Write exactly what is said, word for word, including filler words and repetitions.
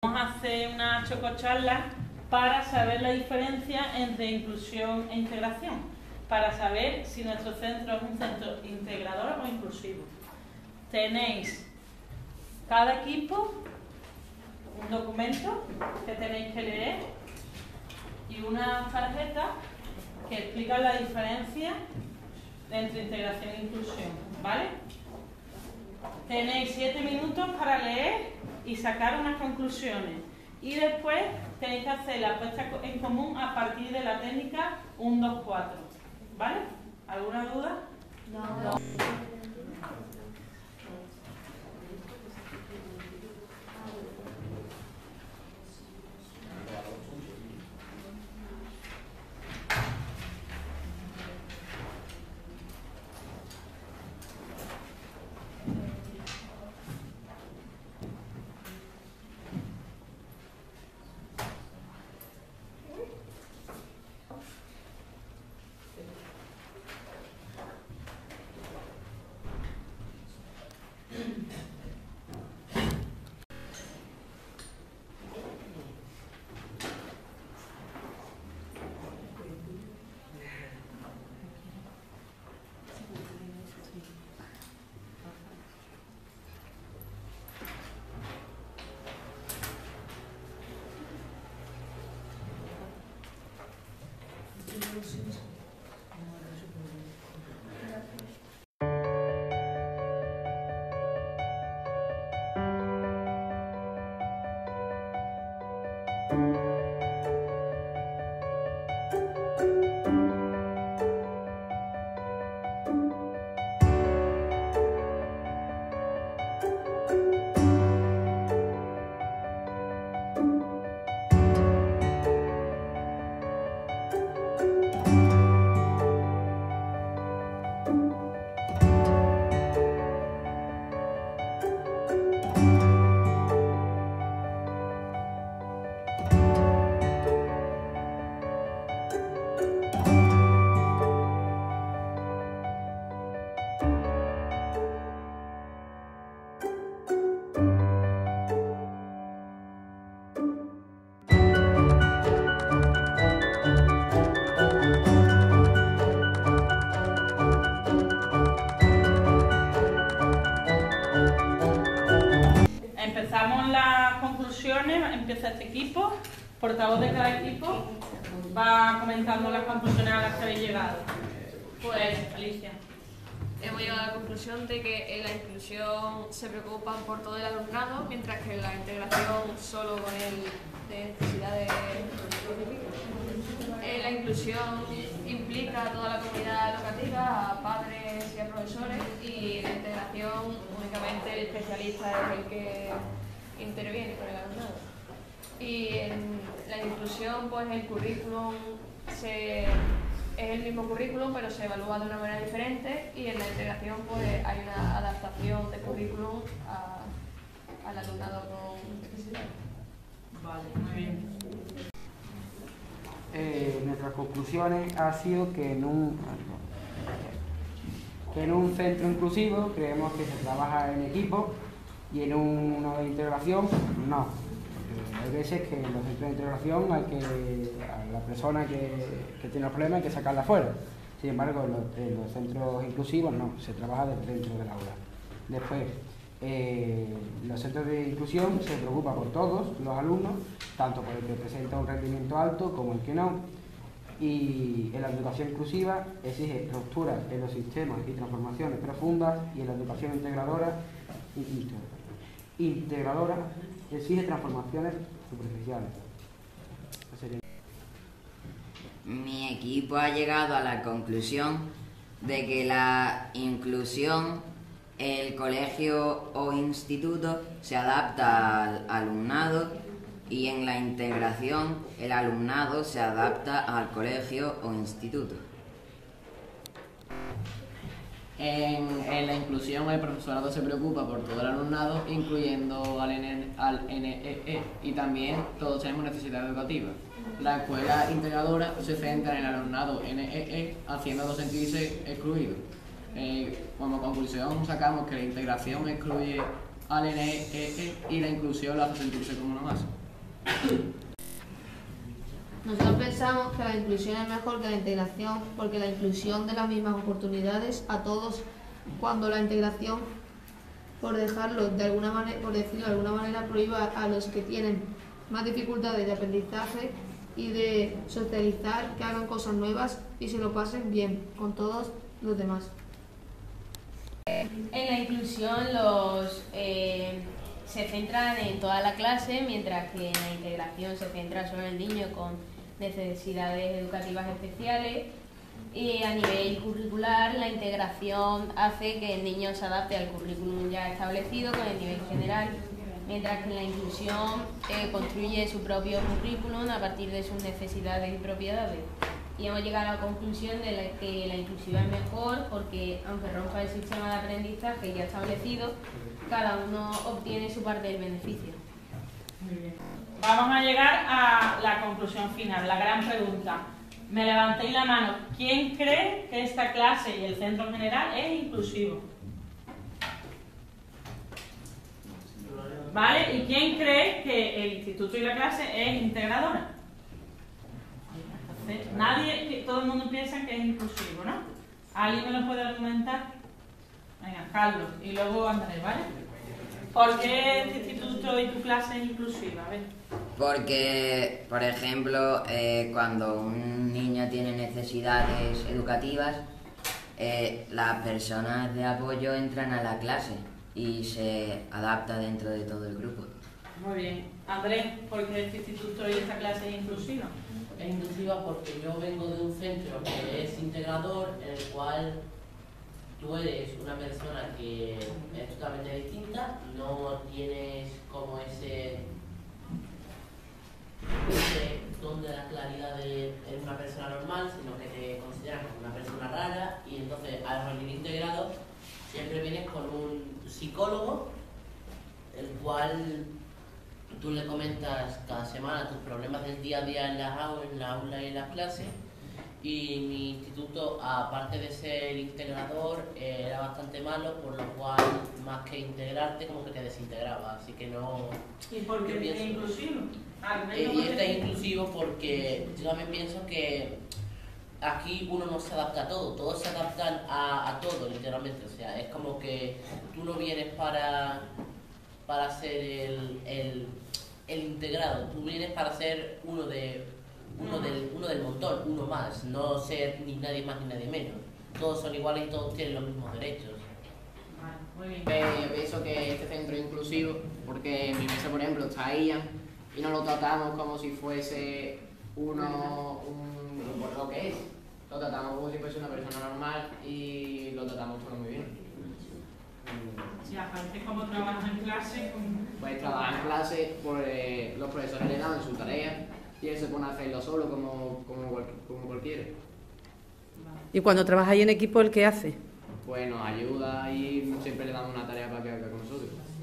Vamos a hacer una chococharla para saber la diferencia entre inclusión e integración, para saber si nuestro centro es un centro integrador o inclusivo. Tenéis cada equipo un documento que tenéis que leer y una tarjeta que explica la diferencia entre integración e inclusión, ¿vale? Tenéis siete minutos para leer y sacar unas conclusiones y después tenéis que hacer la puesta en común a partir de la técnica uno, dos, cuatro, ¿vale? ¿Alguna duda? No. No. Empezamos las conclusiones, empieza este equipo, portavoz de cada equipo va comentando las conclusiones a las que habéis llegado. Pues, Alicia. Hemos llegado a la conclusión de que en la inclusión se preocupan por todo el alumnado, mientras que en la integración solo con el de necesidades. En la inclusión implica a toda la comunidad educativa, a padres y a profesores, y en la integración únicamente el especialista es el que interviene con el alumnado. Y en la inclusión, pues el currículum se, es el mismo currículum, pero se evalúa de una manera diferente, y en la integración pues hay una adaptación de currículum a, al alumnado con necesidades. Vale, muy bien. Eh, nuestras conclusiones ha sido que en un que en un centro inclusivo creemos que se trabaja en equipo y en uno de integración no. Eh, hay veces que en los centros de integración hay que a la persona que, que tiene el problema hay que sacarla fuera. Sin embargo, en los, en los centros inclusivos no, se trabaja dentro del aula. Después, Eh, los centros de inclusión se preocupan por todos los alumnos, tanto por el que presenta un rendimiento alto como el que no, y en la educación inclusiva exige estructuras en los sistemas y transformaciones profundas, y en la educación integradora, integradora exige transformaciones superficiales. Mi equipo ha llegado a la conclusión de que la inclusión, el colegio o instituto se adapta al alumnado, y en la integración el alumnado se adapta al colegio o instituto. En, en la inclusión el profesorado se preocupa por todo el alumnado, incluyendo al, N, al N E E, y también todos tenemos necesidades educativas. La escuela integradora se centra en el alumnado N E E, haciéndolo sentirse excluido. Eh, como conclusión sacamos que la integración excluye al N E E y la inclusión lo hace sentirse como uno más. Nosotros pensamos que la inclusión es mejor que la integración, porque la inclusión de las mismas oportunidades a todos, cuando la integración, por dejarlo de alguna manera, por decirlo de alguna manera, prohíba a los que tienen más dificultades de aprendizaje y de socializar, que hagan cosas nuevas y se lo pasen bien con todos los demás. En la inclusión los eh, se centran en toda la clase, mientras que en la integración se centra solo en el niño con necesidades educativas especiales. Y a nivel curricular, la integración hace que el niño se adapte al currículum ya establecido con el nivel general, mientras que la inclusión eh, construye su propio currículum a partir de sus necesidades y propiedades. Y hemos llegado a la conclusión de la que la inclusiva es mejor porque, aunque rompa el sistema de aprendizaje ya establecido, cada uno obtiene su parte del beneficio. Muy bien. Vamos a llegar a la conclusión final, la gran pregunta. Me levantéis la mano. ¿Quién cree que esta clase y el centro en general es inclusivo? ¿Vale? ¿Y quién cree que el instituto y la clase es integradora? Entonces, nadie, todo el mundo piensa que es inclusivo, ¿no? ¿Alguien me lo puede argumentar? Venga, Carlos, y luego Andrés, ¿vale? ¿Por qué este instituto y tu clase es inclusiva? A ver. Porque, por ejemplo, eh, cuando un niño tiene necesidades educativas, eh, las personas de apoyo entran a la clase y se adapta dentro de todo el grupo. Muy bien. Andrés, ¿por qué este instituto y esta clase es inclusiva? Es inclusiva porque yo vengo de un centro que es integrador, en el cual tú eres una persona que es totalmente distinta, no tienes como ese, ese don de la claridad de eres una persona normal, sino que te consideran como una persona rara, y entonces al venir integrado siempre vienes con un psicólogo, el cual tú le comentas cada semana tus problemas del día a día en las aulas, en la aula y en las clases. Y mi instituto, aparte de ser integrador, eh, era bastante malo, por lo cual, más que integrarte, como que te desintegraba. Así que no... ¿Y por qué es inclusivo? Eh, y este es inclusivo porque yo también pienso que aquí uno no se adapta a todo, todos se adaptan a, a todo, literalmente. O sea, es como que tú no vienes para, para ser el, el, el integrado, tú vienes para ser uno de... Uno del, uno del montón, uno más, no ser ni nadie más ni nadie menos. Todos son iguales y todos tienen los mismos derechos. Vale, muy bien. Eh, yo pienso que este centro es inclusivo porque en mi mesa, por ejemplo, está Ian y no lo tratamos como si fuese uno, un, por lo que es. Lo tratamos como si fuese una persona normal y lo tratamos todo muy bien. Sí, aparte cómo trabajas en clase. Con... Pues trabajar en clase, pues los profesores le dan su tarea y él se pone a hacerlo solo como, como, cual, como cualquiera. ¿Y cuando trabajáis en equipo, el qué hace? Pues nos ayuda y siempre le damos una tarea para que haga con nosotros.